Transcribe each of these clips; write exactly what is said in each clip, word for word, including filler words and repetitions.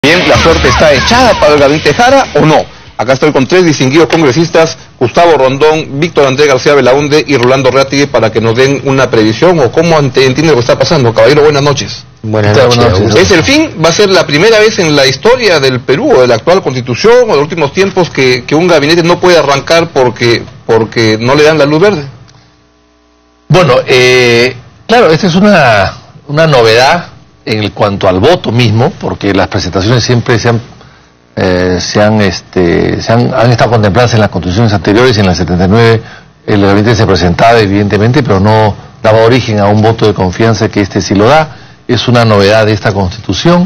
Bien, la suerte está echada para el gabinete Jara o no. Acá estoy con tres distinguidos congresistas, Gustavo Rondón, Víctor Andrés García Belaunde y Rolando Reategui, para que nos den una previsión o cómo entiende lo que está pasando. Caballero, buenas noches. Buenas noches. Buenas noches. ¿Es el fin? ¿Va a ser la primera vez en la historia del Perú o de la actual constitución o de los últimos tiempos que, que un gabinete no puede arrancar porque, porque no le dan la luz verde? Bueno, eh, claro, esta es una, una novedad en cuanto al voto mismo, porque las presentaciones siempre se han, eh, se han, este, se han, han estado contempladas en las constituciones anteriores. En la setenta y nueve el gabinete se presentaba evidentemente, pero no daba origen a un voto de confianza, que este sí lo da. Es una novedad de esta constitución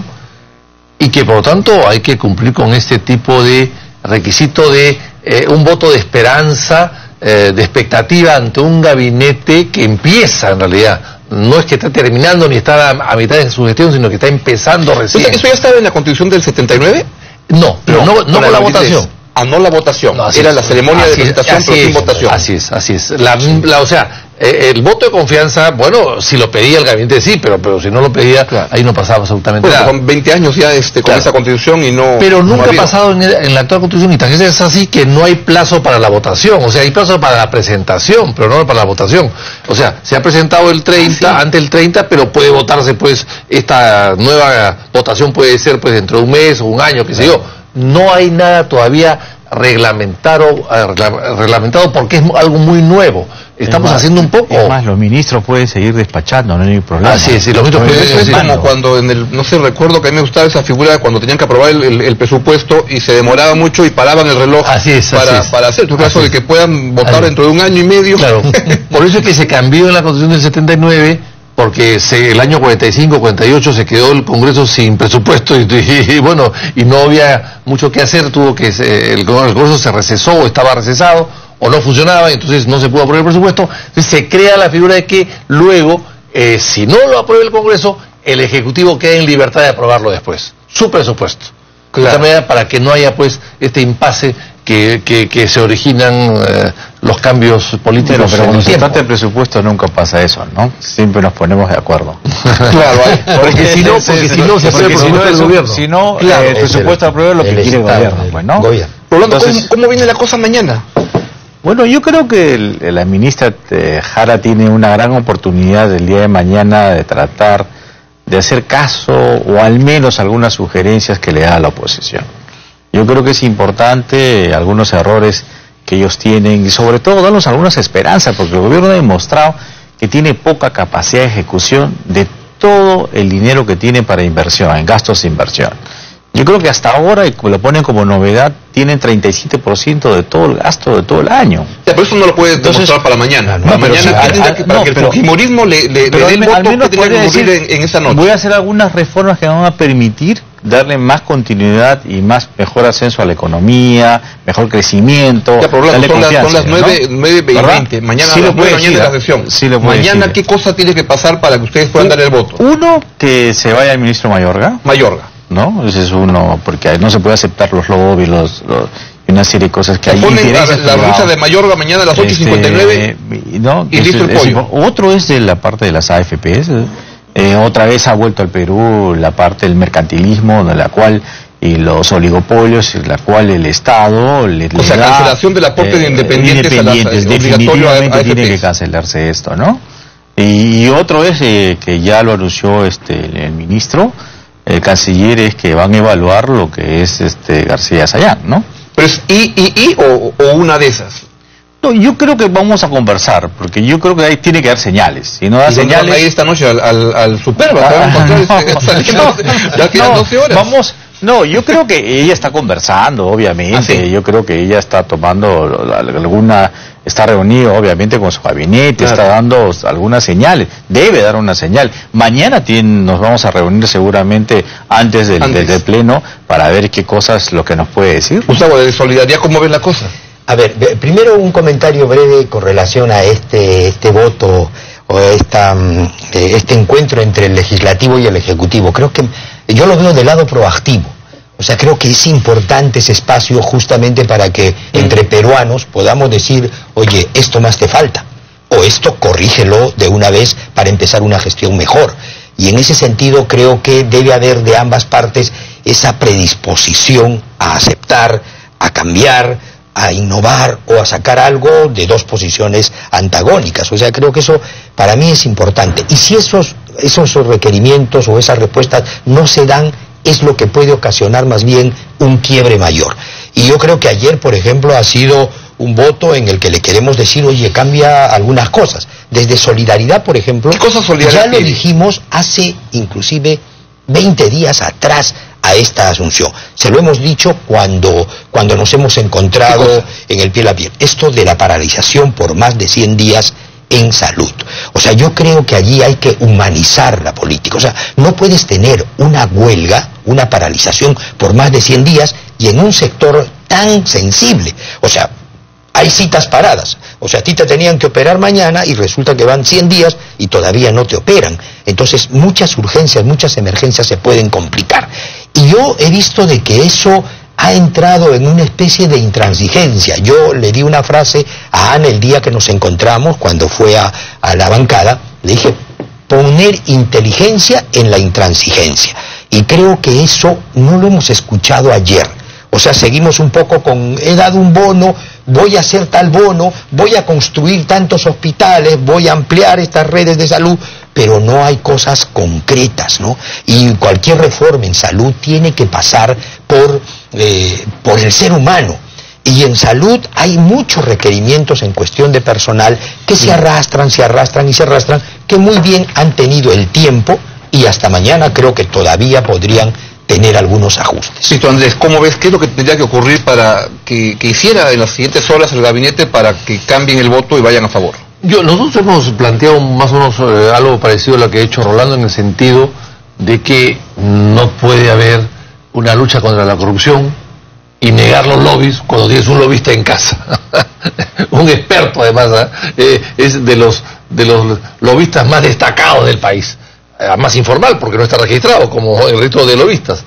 y que por lo tanto hay que cumplir con este tipo de requisito de eh, un voto de esperanza, eh, de expectativa ante un gabinete que empieza en realidad. No es que está terminando ni está a, a mitad de su gestión, sino que está empezando recién. ¿Eso ya estaba en la constitución del setenta y nueve? No, pero no, no, no con la votación. Ah, no la votación. No, Era es, la ceremonia de presentación, pero sin votación. Así es, así es. La, la, o sea, eh, el voto de confianza, bueno, si lo pedía el gabinete sí, pero pero si no lo pedía, claro, ahí no pasaba absolutamente bueno, nada. Con veinte años ya este, con claro. esa constitución y no... Pero nunca no ha pasado en, en la actual constitución, y también es así que no hay plazo para la votación. O sea, hay plazo para la presentación, pero no para la votación. O sea, se ha presentado el treinta, ah, ¿sí? Ante el treinta, pero puede votarse, pues, esta nueva votación puede ser, pues, dentro de un mes o un año, qué sé yo. No hay nada todavía reglamentado, reglamentado porque es algo muy nuevo. Estamos más, haciendo un poco. Es más, los ministros pueden seguir despachando, no hay problema. Ah, sí, sí, los ministros pueden Eso es como mano. Cuando en el, no sé, recuerdo que a mí me gustaba esa figura cuando tenían que aprobar el, el, el presupuesto y se demoraba mucho y paraban el reloj. Así es, para, así es. para hacer tu caso de que puedan votar dentro de un año y medio. Claro, por eso es que se cambió en la Constitución del setenta y nueve, porque se, el año cuarenta y cinco, cuarenta y ocho se quedó el Congreso sin presupuesto y, y, y bueno, y no había mucho que hacer, tuvo que se, el, el Congreso se recesó o estaba recesado o no funcionaba, y entonces no se pudo aprobar el presupuesto. Entonces se crea la figura de que luego, eh, si no lo aprueba el Congreso, el Ejecutivo queda en libertad de aprobarlo después, su presupuesto. Claro. De esta manera, para que no haya pues este impasse que, que, que se originan eh, los cambios políticos. Pero, pero cuando se tiempo. trata de presupuesto nunca pasa eso, ¿no? Siempre nos ponemos de acuerdo. Claro, porque si no, porque si no se hace el presupuesto del gobierno. Si no, claro, eh, el presupuesto aprueba lo que quiere el gobierno, pues, ¿no? Rolando, ¿cómo, ¿cómo viene la cosa mañana? Bueno, yo creo que el, la ministra eh, Jara tiene una gran oportunidad el día de mañana de tratar de hacer caso o al menos algunas sugerencias que le da a la oposición. Yo creo que es importante algunos errores que ellos tienen y sobre todo darnos algunas esperanzas, porque el gobierno ha demostrado que tiene poca capacidad de ejecución de todo el dinero que tiene para inversión, en gastos de inversión. Yo creo que hasta ahora, y lo ponen como novedad, tienen treinta y siete por ciento de todo el gasto de todo el año. Ya, pero eso no lo puedes demostrar Entonces, para mañana. No, para pero mañana, sí, ¿qué a, a, que, para no, que el pero, fujimorismo le, le, le dé el voto que tendría que ocurrir en, en esa noche? Voy a hacer algunas reformas que van a permitir darle más continuidad y más mejor ascenso a la economía, mejor crecimiento. Ya, pero son, las, son las nueve, ¿no? nueve y veinte. Mañana sí a las nueve mañana de la sesión. Sí mañana, ¿qué cosa tiene que pasar para que ustedes puedan dar el voto? Uno, que se vaya el ministro Mayorga. Mayorga. ¿No? Ese es uno, porque no se puede aceptar los lobbies, los, los, y una serie de cosas que se hay. Ponen la, la reunión de Mayorga mañana a las ocho y cincuenta y nueve este, ¿no? y listo el es, pollo. Es, otro es de la parte de las A F P s. Eh, otra vez ha vuelto al Perú la parte del mercantilismo, de la cual y los oligopolios, en la cual el Estado le, o sea, le da, cancelación del aporte eh, de independientes, independientes a las, definitivamente a tiene que cancelarse esto, ¿no? Y, y otro es eh, que ya lo anunció este el, el ministro, el canciller, es que van a evaluar lo que es este García Sayán, ¿no? Pero es I, I, I o, o una de esas. No, yo creo que vamos a conversar, porque yo creo que ahí tiene que dar señales. Si no da ¿Y señales... ahí esta noche al, al, al Superba? Ah, no, no, ya quedan no, doce horas. Vamos... No, yo creo que ella está conversando, obviamente. ¿Ah, sí? Yo creo que ella está tomando alguna, está reunido, obviamente, con su gabinete, claro. Está dando algunas señales. Debe dar una señal. Mañana tiene, nos vamos a reunir seguramente antes del, antes del pleno para ver qué cosas lo que nos puede decir. Gustavo, de solidaridad, ¿cómo ves la cosa? A ver, primero un comentario breve con relación a este, este voto o esta, este encuentro entre el legislativo y el ejecutivo. Creo que yo lo veo del lado proactivo. O sea, creo que es importante ese espacio justamente para que entre peruanos podamos decir, oye, esto más te falta, o esto corrígelo de una vez para empezar una gestión mejor. Y en ese sentido creo que debe haber de ambas partes esa predisposición a aceptar, a cambiar, a innovar o a sacar algo de dos posiciones antagónicas. O sea, creo que eso para mí es importante. Y si esos, esos requerimientos o esas respuestas no se dan, es lo que puede ocasionar más bien un quiebre mayor. Y yo creo que ayer, por ejemplo, ha sido un voto en el que le queremos decir, oye, cambia algunas cosas. Desde solidaridad, por ejemplo, ¿qué cosa solidaridad ya lo tiene? dijimos hace inclusive veinte días atrás a esta asunción. Se lo hemos dicho cuando, cuando nos hemos encontrado en el piel a piel. Esto de la paralización por más de cien días en salud. O sea, yo creo que allí hay que humanizar la política. O sea, no puedes tener una huelga, una paralización por más de cien días y en un sector tan sensible. O sea, hay citas paradas. O sea, a ti te tenían que operar mañana y resulta que van cien días y todavía no te operan. Entonces, muchas urgencias, muchas emergencias se pueden complicar. Y yo he visto de que eso ha entrado en una especie de intransigencia. Yo le di una frase a Ana el día que nos encontramos, cuando fue a, a la bancada, le dije, poner inteligencia en la intransigencia. Y creo que eso no lo hemos escuchado ayer. O sea, seguimos un poco con, he dado un bono, voy a hacer tal bono, voy a construir tantos hospitales, voy a ampliar estas redes de salud, pero no hay cosas concretas, ¿no? Y cualquier reforma en salud tiene que pasar por, eh, por el ser humano. Y en salud hay muchos requerimientos en cuestión de personal que se arrastran, se arrastran y se arrastran, que muy bien han tenido el tiempo y hasta mañana creo que todavía podrían tener algunos ajustes. Víctor Andrés, ¿cómo ves? ¿Qué es lo que tendría que ocurrir para que, que hiciera en las siguientes horas el gabinete para que cambien el voto y vayan a favor? Yo, nosotros hemos planteado más o menos eh, algo parecido a lo que ha hecho Rolando, en el sentido de que no puede haber una lucha contra la corrupción y negar los lobbies cuando tienes un lobista en casa. Un experto, además, ¿eh? es de los, de los lobistas más destacados del país. Más informal, porque no está registrado como el resto de lobistas,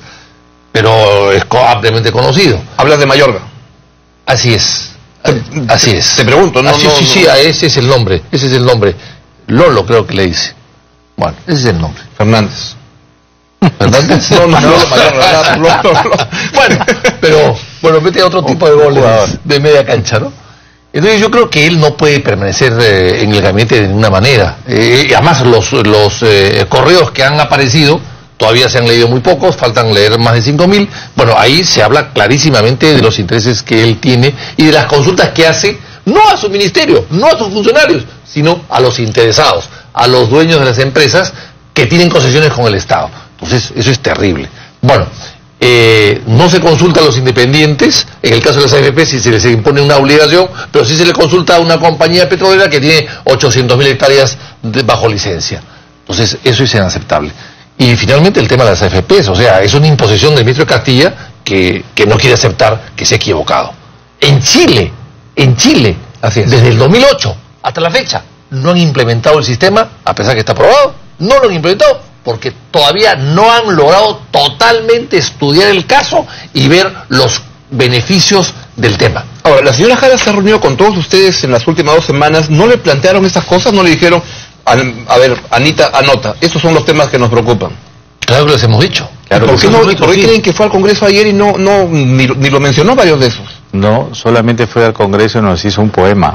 pero es ampliamente conocido. Hablas de Mayorga. Así es, así es. Te pregunto, ¿no? Así, no, sí, no, sí, no. ese es el nombre, ese es el nombre. Lolo creo que le dice. Bueno, ese es el nombre. Fernández. ¿Fernández? No, no, no, Mayorga, no, no, no. Bueno, pero, bueno, mete otro tipo de goles de media cancha, ¿no? Entonces yo creo que él no puede permanecer eh, en el gabinete de ninguna manera. Eh, además los, los eh, correos que han aparecido todavía se han leído muy pocos, faltan leer más de cinco mil. Bueno, ahí se habla clarísimamente de los intereses que él tiene y de las consultas que hace, no a su ministerio, no a sus funcionarios, sino a los interesados, a los dueños de las empresas que tienen concesiones con el Estado. Entonces eso es terrible. Bueno, Eh, no se consulta a los independientes, en el caso de las A F P si se les impone una obligación, pero sí se le consulta a una compañía petrolera que tiene ochocientos mil hectáreas de, bajo licencia. Entonces, eso es inaceptable. Y finalmente el tema de las A F P, o sea, es una imposición del ministro de Castilla que, que no quiere aceptar que se ha equivocado. En Chile, en Chile, Así es. desde el dos mil ocho hasta la fecha, no han implementado el sistema, a pesar que está aprobado, no lo han implementado, porque todavía no han logrado totalmente estudiar el caso y ver los beneficios del tema. Ahora, la señora Jara se ha reunido con todos ustedes en las últimas dos semanas. ¿No le plantearon estas cosas? ¿No le dijeron, a, a ver, Anita, anota, estos son los temas que nos preocupan? Claro que les hemos dicho. Claro ¿Por que qué, sí. no, ¿y por qué Sí. creen que fue al Congreso ayer y no, no ni, ni lo mencionó varios de esos? No, solamente fue al Congreso y nos hizo un poema.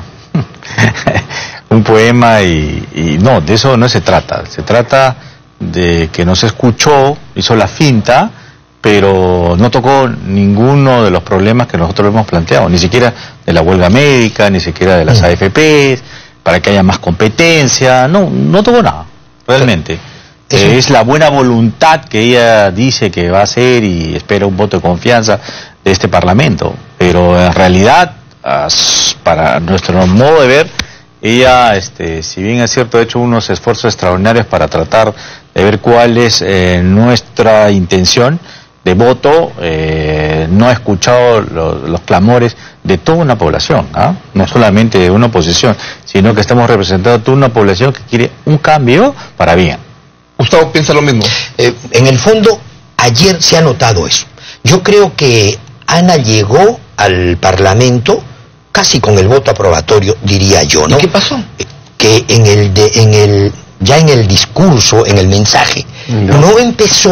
Un poema y, y no, de eso no se trata. Se trata de que nos escuchó, hizo la finta, pero no tocó ninguno de los problemas que nosotros hemos planteado, ni siquiera de la huelga médica, ni siquiera de las Mm. A F P, para que haya más competencia, no, no tocó nada, realmente. Eso- Eh, es la buena voluntad que ella dice que va a hacer y espera un voto de confianza de este Parlamento, pero en realidad, as- para nuestro modo de ver, ella, este, si bien es cierto, ha hecho unos esfuerzos extraordinarios para tratar de ver cuál es eh, nuestra intención de voto, eh, no ha escuchado lo- los clamores de toda una población, ¿ah? No solamente de una oposición, sino que estamos representando a toda una población que quiere un cambio para bien. Gustavo piensa lo mismo. Eh, en el fondo, ayer se ha notado eso. Yo creo que Ana llegó al Parlamento casi con el voto aprobatorio, diría yo, ¿no? ¿Y qué pasó? Eh, Que en el, de, en el ya en el discurso, en el mensaje, No. no empezó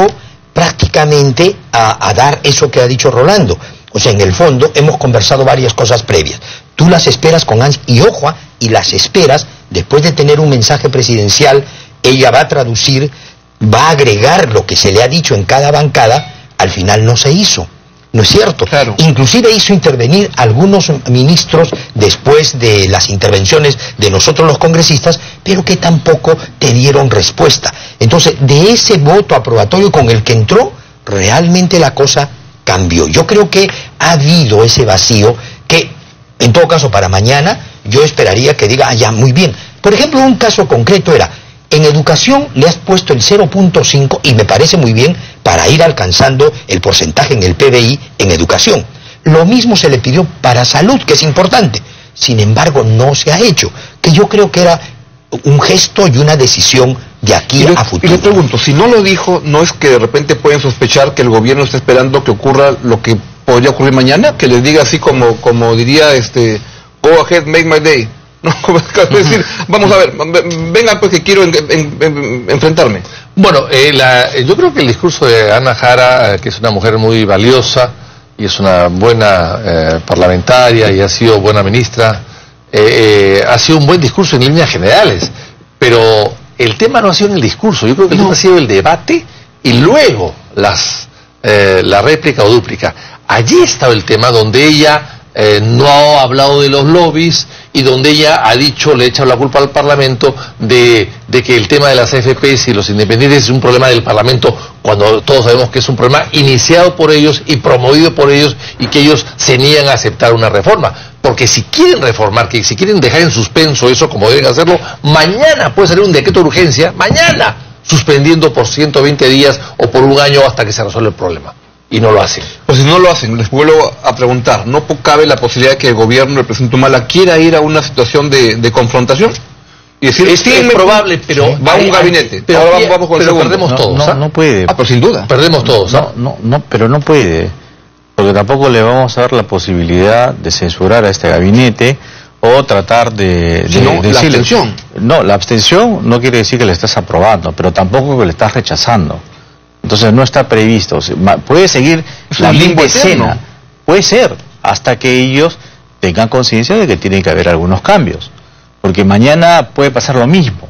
prácticamente a, a dar eso que ha dicho Rolando. O sea, en el fondo hemos conversado varias cosas previas. Tú las esperas con ansia, y ojo, y las esperas después de tener un mensaje presidencial. Ella va a traducir, va a agregar lo que se le ha dicho en cada bancada. Al final no se hizo, ¿no es cierto? Claro. Inclusive hizo intervenir algunos ministros después de las intervenciones de nosotros los congresistas, pero que tampoco te dieron respuesta. Entonces, de ese voto aprobatorio con el que entró, realmente la cosa cambió. Yo creo que ha habido ese vacío que, en todo caso, para mañana, yo esperaría que diga, ah, ya, muy bien. Por ejemplo, un caso concreto era, en educación le has puesto el cero punto cinco, y me parece muy bien, para ir alcanzando el porcentaje en el P B I en educación. Lo mismo se le pidió para salud, que es importante. Sin embargo, no se ha hecho, que yo creo que era un gesto y una decisión de aquí le, a futuro. Y le pregunto, si no lo dijo, ¿no es que de repente pueden sospechar que el gobierno está esperando que ocurra lo que podría ocurrir mañana? Que les diga así como, como diría este, go ahead, make my day. No, es decir, vamos a ver, vengan pues que quiero en, en, en, enfrentarme. Bueno, eh, la, yo creo que el discurso de Ana Jara, eh, que es una mujer muy valiosa y es una buena eh, parlamentaria y ha sido buena ministra, eh, eh, ha sido un buen discurso en líneas generales, pero el tema no ha sido en el discurso. Yo creo que el no. tema ha sido el debate y luego las eh, la réplica o dúplica. Allí estaba el tema donde ella eh, no ha hablado de los lobbies y donde ella ha dicho, le ha echado la culpa al Parlamento de, de que el tema de las A F Pes y los independientes es un problema del Parlamento, cuando todos sabemos que es un problema iniciado por ellos y promovido por ellos, y que ellos se niegan a aceptar una reforma. Porque si quieren reformar, que si quieren dejar en suspenso eso como deben hacerlo, mañana puede salir un decreto de urgencia, mañana, suspendiendo por ciento veinte días o por un año hasta que se resuelva el problema. Y no lo hacen. Pues si no lo hacen, les vuelvo a preguntar, ¿no cabe la posibilidad de que el gobierno, el presidente Humala, quiera ir a una situación de, de confrontación? Y decir, es, sí, es probable, pero sí, va a un gabinete. Pero, ahora vamos, vamos con pero el segundo. Perdemos todos. No, no, no puede. Ah, pero sin duda. Perdemos todos. No, no, no, pero no puede. Porque tampoco le vamos a dar la posibilidad de censurar a este gabinete o tratar de, de, Sino, de la decirle, abstención. No, la abstención no quiere decir que le estás aprobando, pero tampoco que le estás rechazando. Entonces no está previsto. Puede seguir es la misma eterno. escena. Puede ser, hasta que ellos tengan conciencia de que tiene que haber algunos cambios. Porque mañana puede pasar lo mismo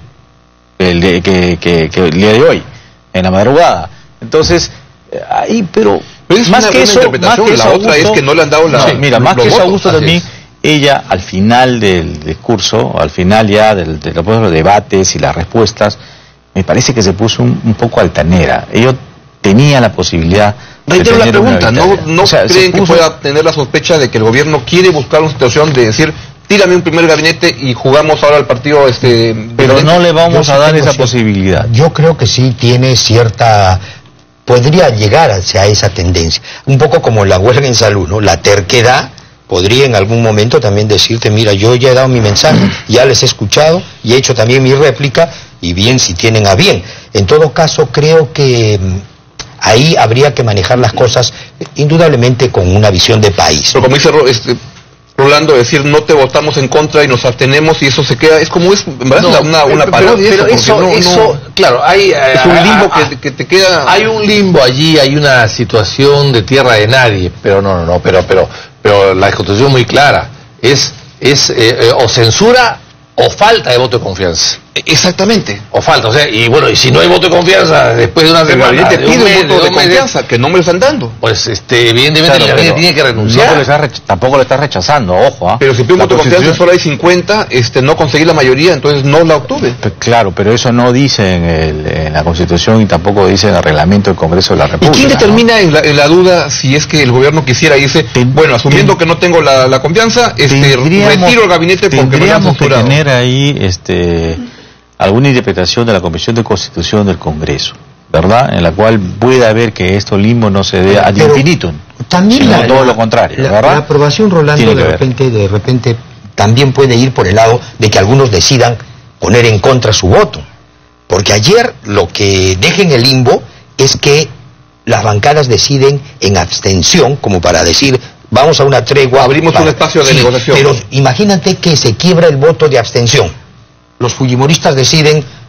el de, que, que, que el día de hoy, en la madrugada. Entonces, ahí, pero... Es más una que eso, más que la eso, otra Augusto, es que no le han dado la... no, mira, más que eso, votos, Augusto, también, ella al final del discurso, al final ya del, de los debates y las respuestas, me parece que se puso un, un poco altanera. Ellos tenían la posibilidad de Reitero la tener una pregunta, ¿no, victoria. no O sea, creen se puso... que pueda tener la sospecha de que el gobierno quiere buscar una situación de decir, tírame un primer gabinete y jugamos ahora al partido este... Pero gabinete? no le vamos Yo a sí dar tengo esa cierta- posibilidad. Yo creo que sí tiene cierta... podría llegar hacia esa tendencia. Un poco como la huelga en salud, ¿no? La terquedad podría en algún momento también decirte, mira, yo ya he dado mi mensaje, ya les he escuchado y he hecho también mi réplica, y bien si tienen a bien. En todo caso, creo que mm, ahí habría que manejar las cosas eh, indudablemente con una visión de país. Pero como dice Ro- este, Rolando, decir no te votamos en contra y nos abstenemos y eso se queda, es como es, en verdad, No, una, una pero- parodia. pero eso, porque eso, no- no- eso, claro, hay... eh, es un limbo ah, que, que te queda... Hay un limbo allí, hay una situación de tierra de nadie, pero no, no, no, pero, pero, pero la constitución es muy clara, es, es eh, eh, o censura o falta de voto de confianza, Exactamente. o falta, o sea, y bueno, y si no hay voto de confianza después de una El semana, gabinete de un pide mes, un voto de de dos meses, confianza, que no me lo están dando. pues este, evidentemente Claro, el gabinete pero tiene que no renunciar. le está recha- tampoco le está rechazando, ojo. ¿ah? Pero si pide un La voto de confianza, Constitución- solo hay cincuenta, este, no conseguí la mayoría, entonces no la obtuve. Pues claro, pero eso no dice en, el- en la Constitución y tampoco dice en el reglamento del Congreso de la ¿Y República. quién ¿no? determina en, la, en la duda si es que el gobierno quisiera irse? Ten- Bueno, asumiendo ten- que no tengo la, la confianza, este, retiro el gabinete porque me lo han tendríamos que censurado. tener ahí este, alguna interpretación de la Comisión de Constitución del Congreso, ¿verdad? En la cual pueda ver que esto limbo no se dé ad Pero infinitum, también sino la, todo la- lo contrario, la, ¿verdad? la aprobación, Rolando, Tiene de que ver. repente, de repente también puede ir por el lado de que algunos decidan poner en contra su voto. Porque ayer lo que deja en el limbo es que las bancadas deciden en abstención, como para decir, vamos a una tregua. Abrimos para- un espacio de Sí, negociación. Pero imagínate que se quiebra el voto de abstención. Los fujimoristas deciden,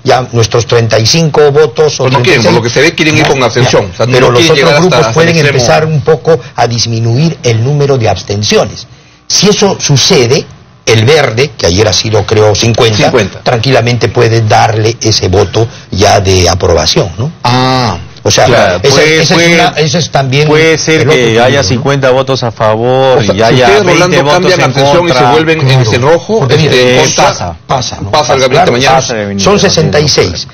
ya nuestros treinta y cinco votos... O pues no quieren, por lo que se ve quieren ir no, con abstención. O sea, pero no los otros grupos pueden extremo. empezar un poco a disminuir el número de abstenciones. Si eso sucede, el verde, que ayer ha sido creo cincuenta, cincuenta, tranquilamente puede darle ese voto ya de aprobación, ¿no? Ah, o sea, claro, esa, puede, esa puede, es una, esa es también puede ser que haya punto, cincuenta ¿no? votos a favor, o sea, y haya si ustedes, veinte Rolando, votos cambian en abstención contra, y se vuelven claro, en rojo, porque este, eh, contra, pasa, pasa, ¿no? pasa el gabinete claro, mañana. pasa el gabinete, son sesenta y seis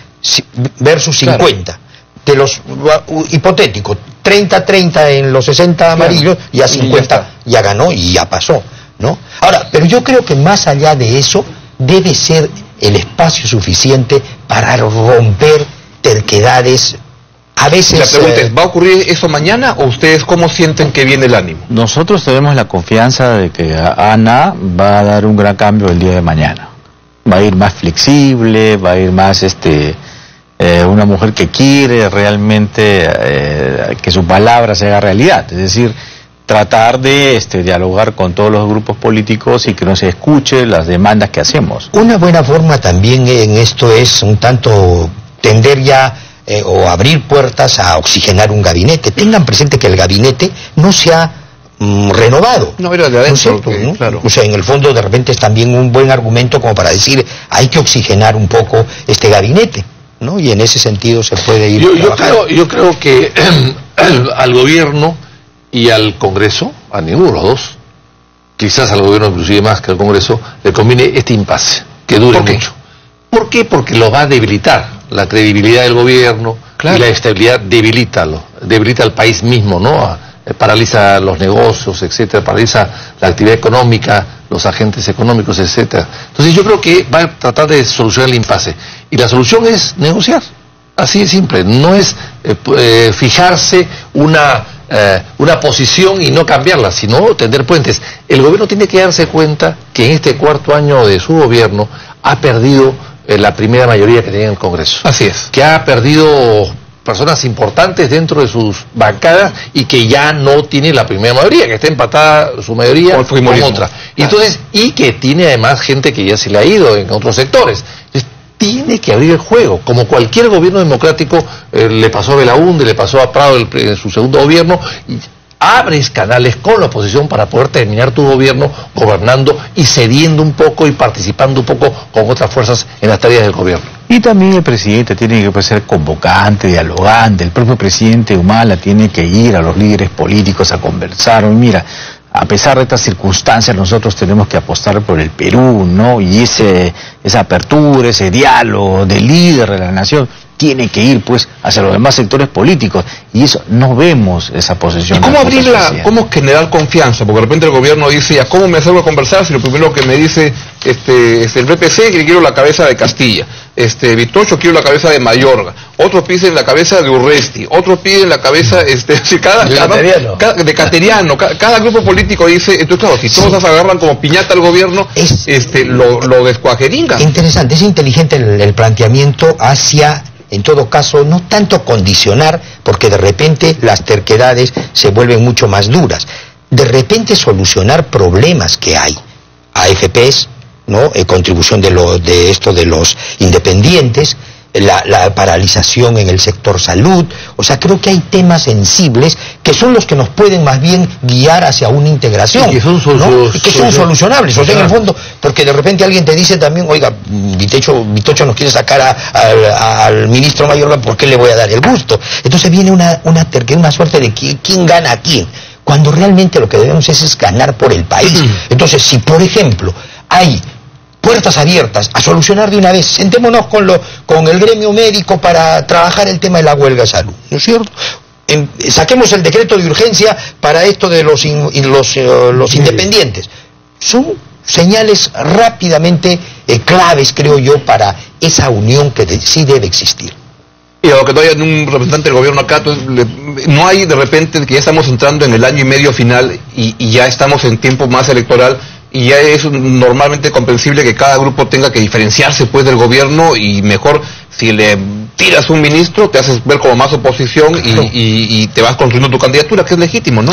versus cincuenta. Claro. De los uh, hipotéticos, treinta treinta en los sesenta amarillos, claro, ya cincuenta ya, ya ganó y ya pasó, ¿no? Ahora, pero yo creo que más allá de eso, debe ser el espacio suficiente para romper terquedades. A veces... La pregunta es, ¿va a ocurrir eso mañana o ustedes cómo sienten que viene el ánimo? Nosotros tenemos la confianza de que Ana va a dar un gran cambio el día de mañana. Va a ir más flexible, va a ir más, este, eh, una mujer que quiere realmente eh, que su palabra se haga realidad. Es decir, tratar de este, dialogar con todos los grupos políticos y que no se escuche las demandas que hacemos. Una buena forma también en esto es un tanto tender ya... Eh, o abrir puertas a oxigenar un gabinete. Tengan presente que el gabinete no se ha mm, renovado. No, era de adentro, ¿no que, ¿no? Claro. O sea, en el fondo de repente es también un buen argumento como para decir, hay que oxigenar un poco este gabinete, ¿no? Y en ese sentido se puede ir yo, yo trabajando. creo, yo creo que al, al gobierno y al Congreso, a ninguno de los dos, quizás al gobierno inclusive más que al Congreso, le conviene este impasse, que dure ¿Por qué? mucho. ¿Por qué? Porque lo va a debilitar. La credibilidad del gobierno, claro, y la estabilidad debilita, debilita al país mismo, ¿no? Paraliza los negocios, etcétera, paraliza la actividad económica, los agentes económicos, etcétera. Entonces yo creo que va a tratar de solucionar el impasse. Y la solución es negociar. Así de simple. No es eh, eh, fijarse una, eh, una posición y no cambiarla, sino tender puentes. El gobierno tiene que darse cuenta que en este cuarto año de su gobierno ha perdido la primera mayoría que tenía en el Congreso. Así es. Que ha perdido personas importantes dentro de sus bancadas y que ya no tiene la primera mayoría, que está empatada su mayoría con otra. Y entonces, y que tiene además gente que ya se le ha ido en otros sectores. Entonces, tiene que abrir el juego, como cualquier gobierno democrático eh, le pasó a Belaúnde, le pasó a Prado el, en su segundo gobierno, y abres canales con la oposición para poder terminar tu gobierno gobernando y cediendo un poco y participando un poco con otras fuerzas en las tareas del gobierno. Y también el presidente tiene que pues, ser convocante, dialogante. El propio presidente Humala tiene que ir a los líderes políticos a conversar. Mira, a pesar de estas circunstancias, nosotros tenemos que apostar por el Perú, ¿no? Y ese, esa apertura, ese diálogo de líder de la nación tiene que ir pues hacia los demás sectores políticos, y eso no vemos esa posición. ¿Y cómo abrirla, cómo generar confianza? Porque de repente el gobierno dice, ya, ¿cómo me acerco a conversar si lo primero que me dice este, es el B P C que quiero la cabeza de Castilla, este Vitocho quiero la cabeza de Mayorga, otros piden la cabeza de Urresti, otros piden la cabeza este, cada, de cada, Cateriano, cada, de Cateriano cada, cada grupo político dice, entonces claro, si todos sí. se agarran como piñata al gobierno, es, este lo, lo descuajeringa. Interesante, es inteligente el, el planteamiento hacia... En todo caso, no tanto condicionar, porque de repente las terquedades se vuelven mucho más duras. De repente solucionar problemas que hay. A F Pes, ¿no? Eh, contribución de, lo, de esto de los independientes, la, la paralización en el sector salud. O sea, creo que hay temas sensibles que son los que nos pueden más bien guiar hacia una integración. Y que son, sol ¿no? y que son solucionables. O sea, en el fondo, porque de repente alguien te dice también, oiga, Vitocho, Vitocho nos quiere sacar a, a, al ministro Mayorga, ¿por qué le voy a dar el gusto? Entonces viene una, una, una suerte de quién, quién gana a quién, cuando realmente lo que debemos es, es ganar por el país. Entonces, si por ejemplo hay puertas abiertas a solucionar de una vez, sentémonos con, lo, con el gremio médico para trabajar el tema de la huelga de salud, ¿no es cierto? En, saquemos el decreto de urgencia para esto de los, in, los, uh, los independientes. Son señales rápidamente eh, claves, creo yo, para esa unión que de, sí debe existir. Y a lo que no hay un representante del gobierno acá, entonces, le, no hay de repente que ya estamos entrando en el año y medio final y, y ya estamos en tiempo más electoral, y ya es normalmente comprensible que cada grupo tenga que diferenciarse pues del gobierno, y mejor si le tiras un ministro te haces ver como más oposición y, y, y te vas construyendo tu candidatura, que es legítimo, ¿no? Pero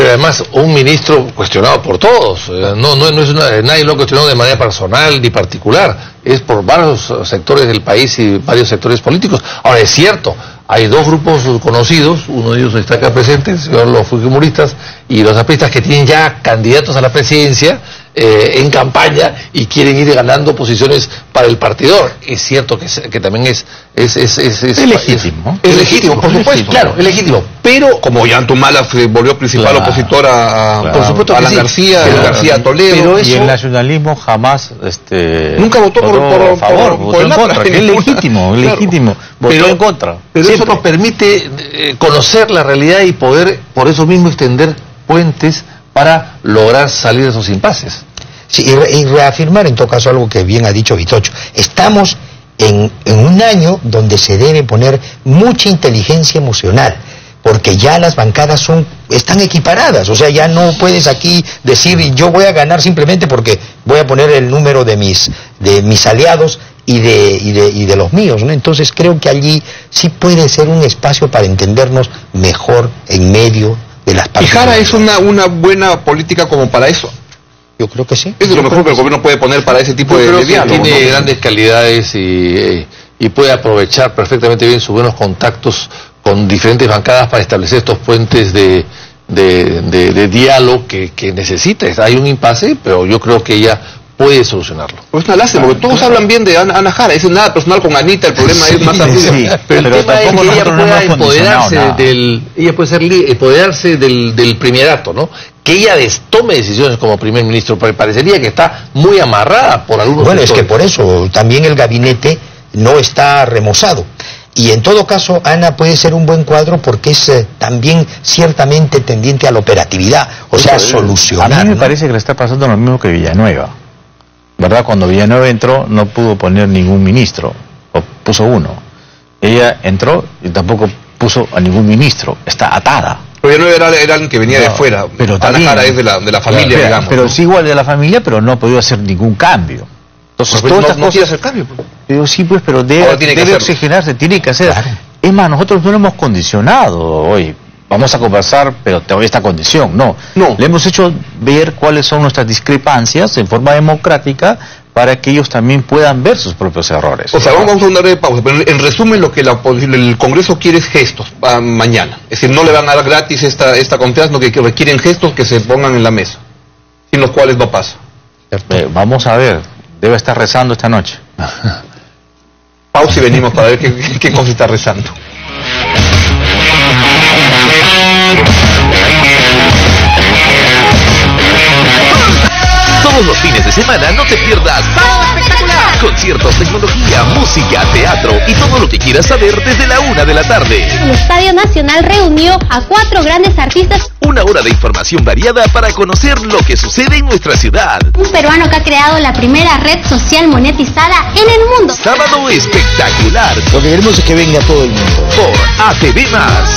Pero además, un ministro cuestionado por todos, no, no, no es una, nadie lo ha cuestionado de manera personal ni particular, es por varios sectores del país y varios sectores políticos. Ahora, es cierto, hay dos grupos conocidos, uno de ellos está acá presente, los fujimoristas y los apristas, que tienen ya candidatos a la presidencia eh, en campaña y quieren ir ganando posiciones para el partidor. Es cierto que, que también es es es es, es, es legítimo. Es, es legítimo, por supuesto, claro, es legítimo. Pero como Yantumala se volvió principal claro, opositor a, claro. por supuesto, a Alan sí. García, pero, García Toledo. Pero eso, y el nacionalismo jamás este nunca votó, votó por, por, a favor, por, votó por en nada, contra, que es legítimo, es claro. legítimo. Votó pero, en contra. Pero Siempre. eso nos permite eh, conocer la realidad y poder, por eso mismo, extender puentes para lograr salir de esos impases. Sí, y, re, y reafirmar en todo caso algo que bien ha dicho Vitocho. Estamos en, en un año donde se debe poner mucha inteligencia emocional, porque ya las bancadas son están equiparadas, o sea, ya no puedes aquí decir yo voy a ganar simplemente porque voy a poner el número de mis de mis aliados y de y de y de los míos, ¿no? Entonces creo que allí sí puede ser un espacio para entendernos mejor en medio de las partes. ¿Y Jara es una una buena política como para eso? Yo creo que sí. Es de lo mejor que el gobierno puede poner para ese tipo de, de diálogo. Tiene ¿no? grandes calidades y, y puede aprovechar perfectamente bien sus buenos contactos con diferentes bancadas para establecer estos puentes de, de, de, de diálogo que, que necesita. Hay un impasse, pero yo creo que ella puede solucionarlo. Pues es una lástima, porque todos hablan bien de Ana, Ana Jara, es nada personal con Anita, el problema sí, es más amplio. Sí, pero, pero el tema es que ella pueda no empoderarse del, ella puede ser empoderarse del, del primerato, ¿no? Que ella tome decisiones como primer ministro, porque parecería que está muy amarrada por algunos Bueno, sectores. es que por eso también el gabinete no está remozado. Y en todo caso, Ana puede ser un buen cuadro porque es eh, también ciertamente tendiente a la operatividad, o sea, a solucionar. A mí me ¿no? parece que le está pasando lo mismo que Villanueva. ¿Verdad? Cuando Villanueva entró, no pudo poner ningún ministro, o puso uno. Ella entró y tampoco puso a ningún ministro, está atada. Pero no era, era alguien que venía no, de fuera. Pero Ana también, Jara es de la, de la familia, pero, digamos. Pero ¿no? sí igual de la familia, pero no ha podido hacer ningún cambio. Entonces, pues todas no, estas no cosas, quiere hacer cambio. Pues. Pero sí, pues, pero debe, tiene que debe hacerlo. oxigenarse, tiene que hacer. Claro. Es más, nosotros no lo hemos condicionado hoy. Vamos a conversar, pero te doy esta condición. No. No. Le hemos hecho ver cuáles son nuestras discrepancias en forma democrática para que ellos también puedan ver sus propios errores. O sea, vamos, vamos a una breve pausa, pero en resumen lo que la, el Congreso quiere es gestos uh, mañana. Es decir, no le van a dar gratis esta, esta confianza, lo que requieren gestos que se pongan en la mesa, sin los cuales no pasa. Eh, vamos a ver, debe estar rezando esta noche. Pausa y venimos para ver qué, qué cosa está rezando. Todos los fines de semana no te pierdas Sábado Espectacular. Conciertos, tecnología, música, teatro y todo lo que quieras saber desde la una de la tarde. El Estadio Nacional reunió a cuatro grandes artistas. Una hora de información variada para conocer lo que sucede en nuestra ciudad. Un peruano que ha creado la primera red social monetizada en el mundo. Sábado Espectacular. Lo que queremos es que venga todo el mundo. Por A T V más.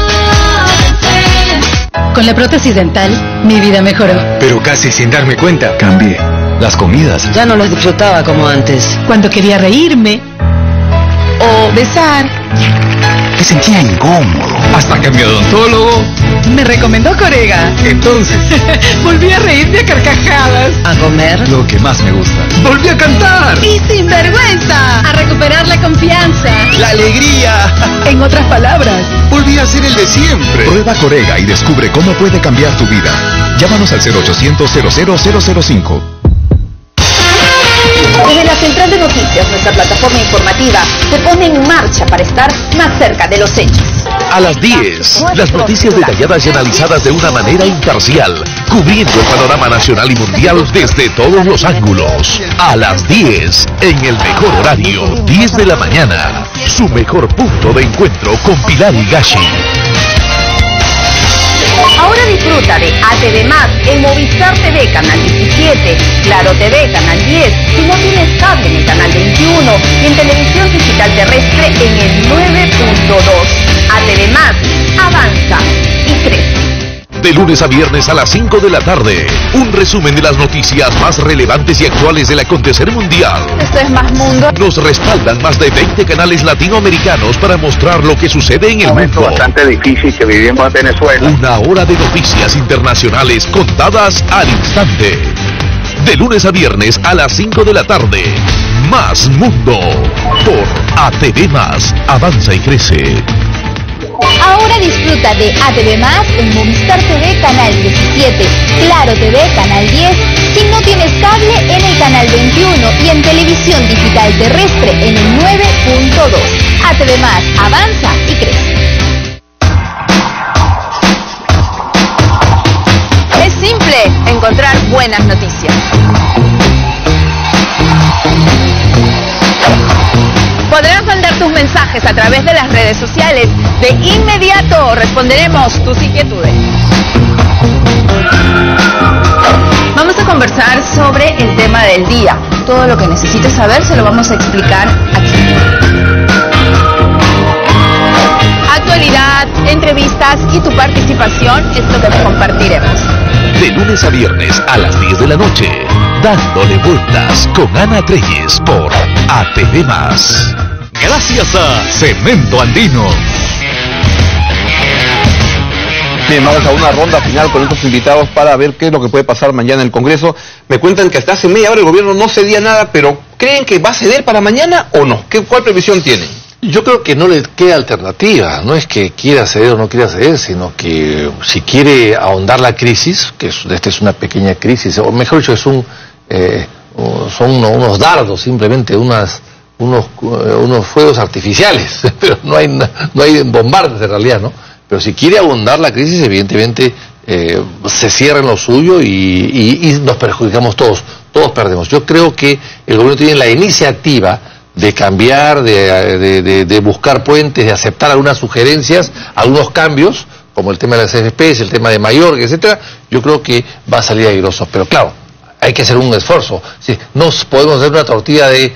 Con la prótesis dental, mi vida mejoró. Pero casi sin darme cuenta, cambié. Las comidas. Ya no las disfrutaba como antes. Cuando quería reírme o besar, Me sentía incómodo. Hasta que mi odontólogo me recomendó Corega. Entonces, Volví a reírme a carcajadas. A comer. lo que más me gusta. ¡Volví a cantar! Y sin vergüenza. A recuperar la confianza. ¡La alegría! En otras palabras, Volví a ser el de siempre. Prueba Corega y descubre cómo puede cambiar tu vida. Llámanos al cero ochocientos cero cero cero cero cinco. Desde la Central de Noticias, nuestra plataforma informativa se pone en marcha para estar más cerca de los hechos. A las diez, las noticias detalladas y analizadas de una manera imparcial, cubriendo el panorama nacional y mundial desde todos los ángulos. A las diez, en el mejor horario, diez de la mañana, su mejor punto de encuentro con Pilar Higashi. Ahora disfruta de A T V más en Movistar T V Canal diecisiete, Claro T V Canal diez, si no tienes cable en el Canal veintiuno y en televisión digital terrestre en el nueve punto dos. A T V más, avanza y crece. De lunes a viernes a las cinco de la tarde, un resumen de las noticias más relevantes y actuales del acontecer mundial. Esto es Más Mundo. Nos respaldan más de veinte canales latinoamericanos para mostrar lo que sucede en el Un momento mundo. bastante difícil que vivimos en Venezuela. Una hora de noticias internacionales contadas al instante. De lunes a viernes a las cinco de la tarde. Más Mundo. Por A T V Más. Avanza y crece. Ahora disfruta de A T V Más en Movistar T V Canal diecisiete, Claro T V Canal diez, si no tienes cable en el Canal veintiuno y en televisión digital terrestre en el nueve punto dos. A T V Más, avanza y crece. Es simple encontrar buenas noticias. Podrás mandar tus mensajes a través de las redes sociales. De inmediato responderemos tus inquietudes. Vamos a conversar sobre el tema del día. Todo lo que necesites saber se lo vamos a explicar aquí. Actualidad, entrevistas y tu participación es lo que compartiremos. De lunes a viernes a las diez de la noche, Dándole Vueltas con Ana Treyes por A T V Más. Gracias a Cemento Andino. Bien, vamos a una ronda final con estos invitados para ver qué es lo que puede pasar mañana en el Congreso. Me cuentan que hasta hace media hora el gobierno no cedía nada, pero ¿creen que va a ceder para mañana o no? ¿Qué, ¿Cuál previsión tienen? Yo creo que no le queda alternativa, no es que quiera ceder o no quiera ceder, sino que si quiere ahondar la crisis, que es, esta es una pequeña crisis, o mejor dicho, es un, eh, son unos, unos dardos, simplemente unas, unos, unos fuegos artificiales, pero no hay, no hay bombardes en realidad, ¿no? Pero si quiere ahondar la crisis, evidentemente eh, se cierra en lo suyo y, y, y nos perjudicamos todos, todos perdemos. Yo creo que el gobierno tiene la iniciativa de cambiar, de, de, de, de buscar puentes, de aceptar algunas sugerencias, algunos cambios, como el tema de las A F Pes, el tema de Mayorga, etcétera. Yo creo que va a salir airoso, pero claro, hay que hacer un esfuerzo. Sí, no podemos hacer una tortilla de,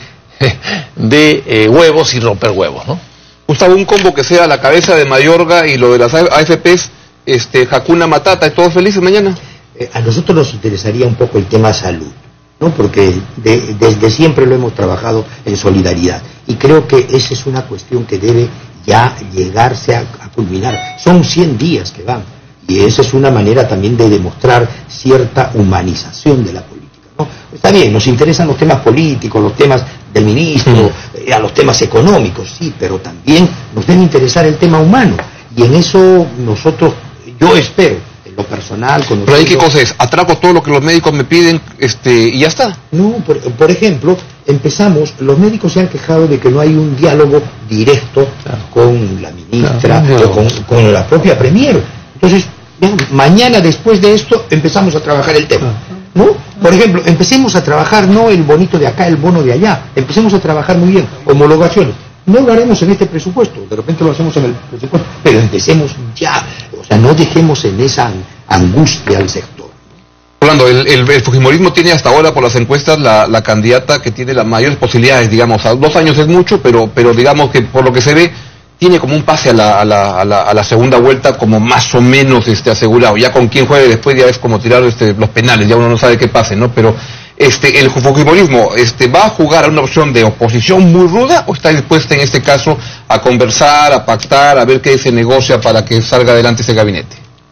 de eh, huevos sin romper huevos, ¿no? Gustavo, un combo que sea la cabeza de Mayorga y lo de las A F Pes, este, Hakuna Matata, ¿todos felices mañana? Eh, a nosotros nos interesaría un poco el tema salud, ¿no? Porque de, desde siempre lo hemos trabajado en solidaridad y creo que esa es una cuestión que debe ya llegarse a, a culminar. Son cien días que van y esa es una manera también de demostrar cierta humanización de la política, ¿no? Está bien, nos interesan los temas políticos, los temas del ministro, mm. eh, a los temas económicos, sí, pero también nos debe interesar el tema humano y en eso nosotros, yo espero, lo personal, con pero ahí qué cosa es, atraco todo lo que los médicos me piden, este, y ya está. No, por, por ejemplo, empezamos, los médicos se han quejado de que no hay un diálogo directo claro. con la ministra, claro. o con, con la propia premier. Entonces, ya, mañana después de esto empezamos a trabajar el tema, ¿no? Por ejemplo, empecemos a trabajar no el bonito de acá, el bono de allá, empecemos a trabajar muy bien, homologaciones. No lo haremos en este presupuesto, de repente lo hacemos en el presupuesto, pero empecemos ya, o sea, no dejemos en esa angustia al sector. Orlando, el, el, el fujimorismo tiene hasta ahora por las encuestas la, la candidata que tiene las mayores posibilidades, digamos, a dos años es mucho, pero, pero digamos que por lo que se ve, tiene como un pase a la, a la, a la, a la segunda vuelta como más o menos este, asegurado. Ya con quien juegue después ya es como tirar este, los penales, ya uno no sabe qué pase, ¿no? Pero este, el fujimorismo este, ¿va a jugar a una opción de oposición muy ruda o está dispuesta en este caso a conversar, a pactar, a ver qué se negocia para que salga adelante ese gabinete?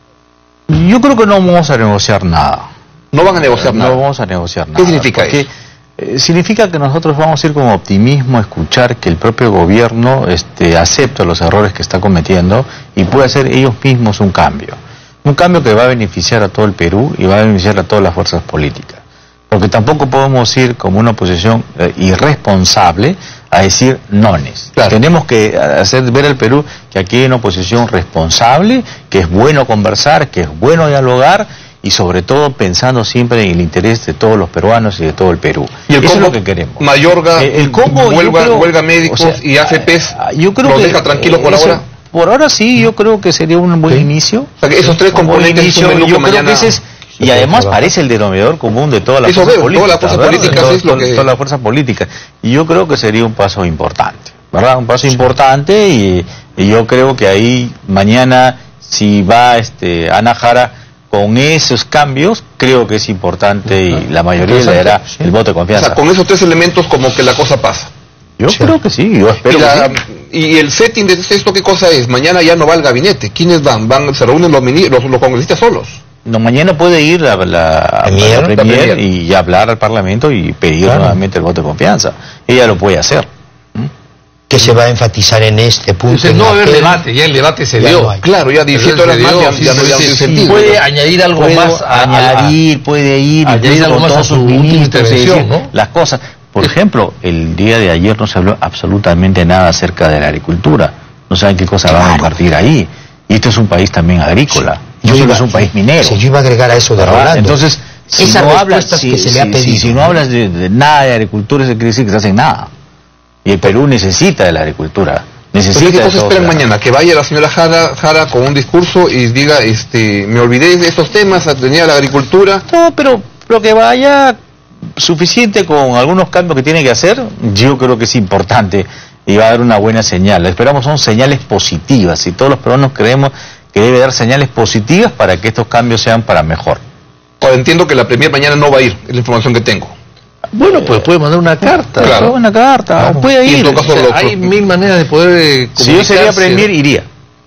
Yo creo que no vamos a negociar nada. ¿No van a negociar no nada? No vamos a negociar nada. ¿Qué significa porque, eso? Eh, significa que nosotros vamos a ir con optimismo a escuchar que el propio gobierno este, acepta los errores que está cometiendo y puede hacer ellos mismos un cambio. Un cambio que va a beneficiar a todo el Perú y va a beneficiar a todas las fuerzas políticas. Porque tampoco podemos ir como una oposición eh, irresponsable a decir nones. Claro. Tenemos que hacer ver al Perú que aquí hay una oposición responsable, que es bueno conversar, que es bueno dialogar y sobre todo pensando siempre en el interés de todos los peruanos y de todo el Perú. ¿Y el Eso combo, es lo que queremos. Mayorga, el, el combo, huelga, creo, huelga médicos o sea, y A F Pes, yo creo ¿los que, deja tranquilos por eso, ahora? Por ahora sí, yo creo que sería un buen ¿sí? inicio. O sea, que esos tres componentes inicio, yo creo mañana... que ese es, y además parece el denominador común de todas las Eso fuerzas veo, políticas. Todas las fuerzas políticas todo, es lo todo, que... Todas las fuerzas políticas. Y yo creo que sería un paso importante, ¿verdad? Un paso sí. importante y, y yo creo que ahí mañana, si va este Ana Jara con esos cambios, creo que es importante y la mayoría le dará sí. el voto de confianza. O sea, con esos tres elementos como que la cosa pasa. Yo sí. creo que sí, yo espero y, la, que sí. y el setting de esto, ¿qué cosa es? Mañana ya no va el gabinete. ¿Quiénes van? van se reúnen los, mini, los, los congresistas solos. No, mañana puede ir la, la, Premier, la Premier, la Premier y ya hablar al Parlamento y pedir claro. nuevamente el voto de confianza. Ella lo puede hacer. ¿Mm? Que se va a enfatizar en este punto. Entonces, no va a haber debate, ya el debate se ya dio. No claro, ya diecisiete horas más ya, ya no había sentido. Puede añadir algo puede más. A, añadir, puede ir, añadir algo más a su última intervención, ¿no? Las cosas. Por ejemplo, el día de ayer no se habló absolutamente nada acerca de la agricultura. No saben qué cosa claro. van a compartir ahí. Y esto es un país también agrícola. Sí. Yo sé que es un país minero. Sí, yo iba a agregar a eso de Rolando. Entonces, si Esas no hablas, que si, se si, le ha pedido, si, si no hablas de, de nada de agricultura, eso quiere decir que se hacen nada. Y el Perú necesita de la agricultura. Necesita ¿Qué cosas esperan la... mañana? Que vaya la señora Jara, Jara con un discurso y diga, este, me olvidé de estos temas, tenía la agricultura. No, pero lo que vaya suficiente con algunos cambios que tiene que hacer, yo creo que es importante y va a dar una buena señal. Lo que esperamos son señales positivas y todos los peruanos creemos que debe dar señales positivas para que estos cambios sean para mejor. Ahora entiendo que la Premier mañana no va a ir, es la información que tengo. Bueno, pues puede mandar una carta. Claro, una carta, claro. puede ir. O sea, hay mil maneras de poder eh, si yo sería Premier, iría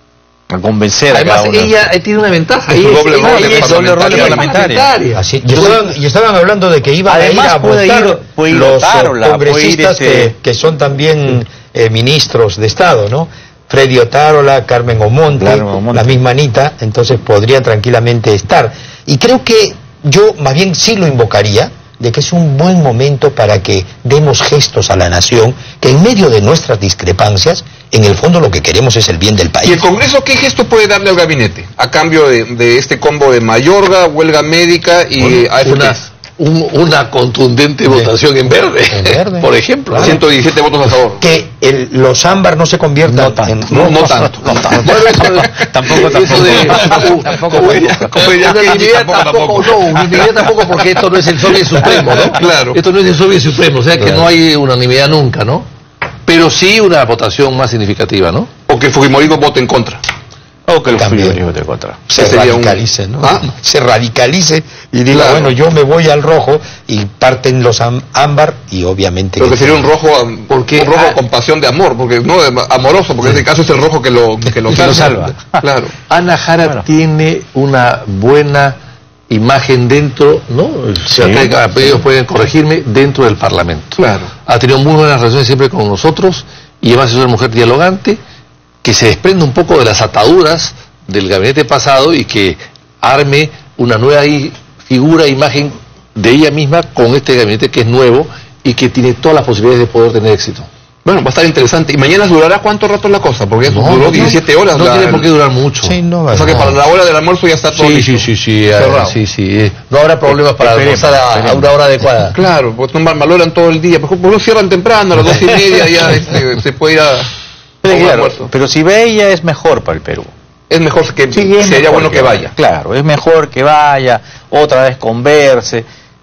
a convencer Además, a cada ella eh, tiene una ventaja. Es ella un doble es, rol ella de es doble rol de parlamentaria. Así, y, estaban, y estaban hablando de que iban Además, a ir a puede votar ir, puede ir los Otárola, congresistas puede ir este... que, que son también eh, ministros de Estado, ¿no? Freddy Otárola, Carmen Omonte, claro, Omonte, la misma Anita, entonces podrían tranquilamente estar. Y creo que yo más bien sí lo invocaría, de que es un buen momento para que demos gestos a la nación, que en medio de nuestras discrepancias, en el fondo lo que queremos es el bien del país. ¿Y el Congreso qué gesto puede darle al gabinete? A cambio de, de este combo de Mayorga, huelga médica y bueno, A F P. Una, un, una contundente de, votación en verde, en verde. por ejemplo. Claro. ciento diecisiete votos a favor. Que el, los ámbar no se conviertan no tanto, en... No, no, no tanto. No tanto. Bueno, eso, tampoco, tampoco. De, tampoco, tampoco. Unanimidad tampoco, no, unanimidad tampoco porque esto no es el Soviet Supremo, ¿no? Claro. Esto no es el Soviet Supremo, o sea que claro. no hay unanimidad nunca, ¿no? Pero sí una votación más significativa, ¿no? O que Fujimorismo vote en contra. O que los Fujimorismo vote en contra. Se radicalice, un... ¿no? ¿Ah? Se radicalice y diga, claro. bueno, yo me voy al rojo y parten los ámbar y obviamente... Pero que sería un rojo, porque, un rojo ah, con pasión de amor, porque no amoroso, porque sí. en este caso es el rojo que lo, que lo, que salva. lo salva. Claro. Ana Jara claro. tiene una buena imagen dentro, ¿no? Sí. Acá, ellos pueden corregirme, dentro del Parlamento. Claro. Ha tenido muy buenas relaciones siempre con nosotros y además es una mujer dialogante que se desprende un poco de las ataduras del gabinete pasado y que arme una nueva figura, imagen de ella misma con este gabinete que es nuevo y que tiene todas las posibilidades de poder tener éxito. Bueno, va a estar interesante. ¿Y mañana durará cuánto rato la cosa? Porque no, duró no, diecisiete horas. No la... tiene por qué durar mucho. Sí, no, o sea que para la hora del almuerzo ya está todo sí, listo. Sí, sí, sí, cerrado. sí, sí. No habrá problemas para almorzar a, a una hora adecuada. Claro, porque no valoran todo el día. Por lo cierran temprano, a las dos y media ya este, se puede ir a... Pero, claro, pero si ve ella es mejor para el Perú. Es mejor que sí, es sería mejor bueno que, que vaya. vaya. Claro, es mejor que vaya, otra vez converse.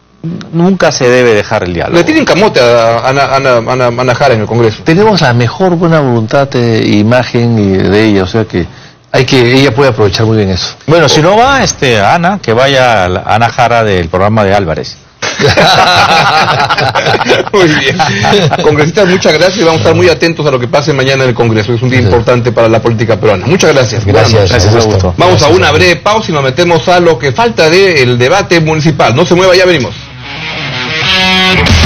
Nunca se debe dejar el diálogo. Le tienen camote a Ana, Ana, Ana, Ana Jara en el Congreso. Tenemos la mejor buena voluntad de imagen de ella, o sea que hay que ella puede aprovechar muy bien eso. Bueno, oh. si no va este Ana, que vaya a Ana Jara del programa de Álvarez. Muy bien. Congresistas, muchas gracias y vamos a estar muy atentos a lo que pase mañana en el Congreso. Es un día importante para la política peruana. Muchas gracias. Gracias, gracias Augusto. Vamos gracias, a una breve pausa y nos metemos a lo que falta del debate municipal. No se mueva, ya venimos.